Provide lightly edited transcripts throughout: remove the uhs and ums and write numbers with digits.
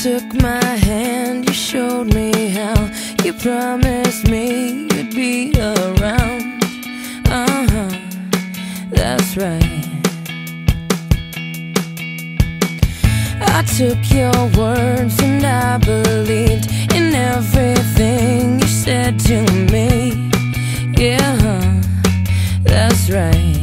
took my hand, you showed me how. You promised me you'd be around. That's right. I took your words and I believed in everything you said to me. Yeah, that's right.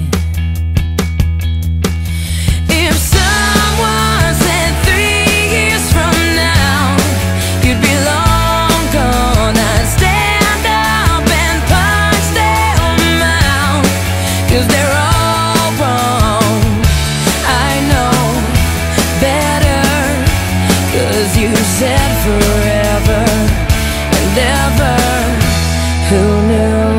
If someone said 3 years from now you'd be long gone, I'd stand up and punch them out, 'cause they're all wrong. I know better, 'cause you said forever and ever. Who knew?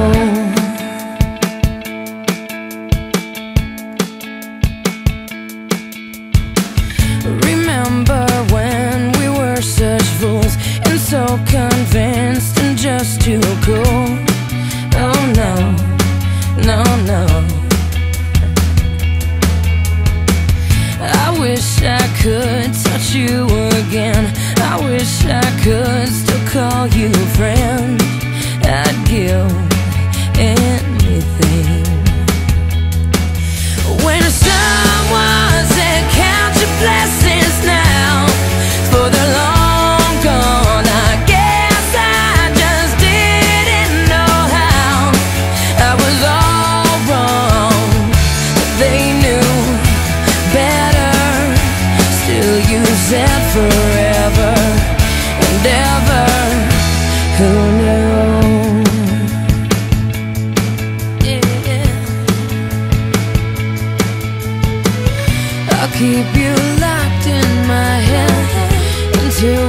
Remember when we were such fools and so convinced and just too cool? Oh no, no, no. I wish I could touch you again. I wish I could still call you friend. I'd give anything. When someone said count your blessings now, for they're long gone, I guess I just didn't know how. I was all wrong, but they knew better. Still you said forever and ever. Who knew? I'll keep you locked in my head until